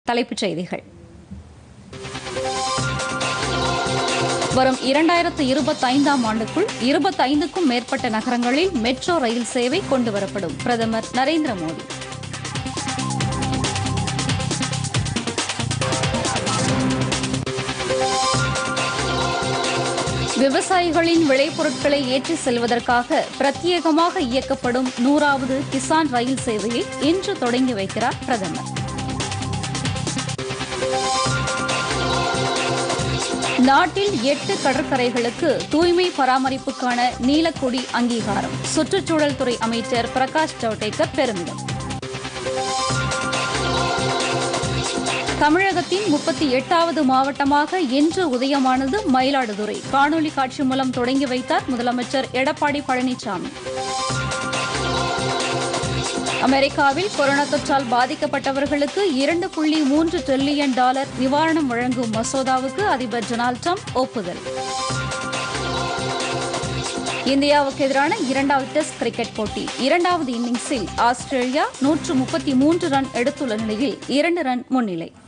தலைப்புச் செய்திகள். வரும் 2025ஆம் ஆண்டுக்குள் 25க்கும் மேற்பட்ட நகரங்களில் மெட்ரோ ரயில் சேவை கொண்டுவரப்படும் பிரதமர் நரேந்திர மோடி. விவசாயிகளின் விளைபொருட்களை ஏற்றிச் செல்வதற்காக பிரத்யேகமாக இயக்கப்படும் 100வது கிசான் ரயில் சேவையை இன்று தொடங்கி வைக்கிறார் பிரதமர். நாட்டில் 8 கடற்கரைகளுக்கு தூய்மை பராமரிப்புக்கான நீலக்கொடி அங்கீகாரம். சுற்றுச்சூழல் துறை அமைச்சர் பிரகாஷ் ஜவடேகர் பெருமிதம். தமிழகத்தின் 38வது மாவட்டமாக இன்று உதயமானது மயிலாடுதுறை. காணொலி காட்சி மூலம் தொடங்கி வைத்தார் முதலமைச்சர் எடப்பாடி பழனிசாமி. அமெரிக்காவில் கொரோனா தொற்றால் பாதிக்கப்பட்டவர்களுக்கு $2.3 டிரில்லியன் நிவாரணம் வழங்கும் மசோதாவுக்கு அதிபர் டொனால்டு டிரம்ப் ஒப்புதல். இந்தியாவுக்கு எதிரான 2வது டெஸ்ட் கிரிக்கெட் போட்டி 2வது இன்னிங்ஸில் ஆஸ்திரேலியா 133 ரன் எடுத்துள்ள நிலையில் 2 ரன் முன்னிலை.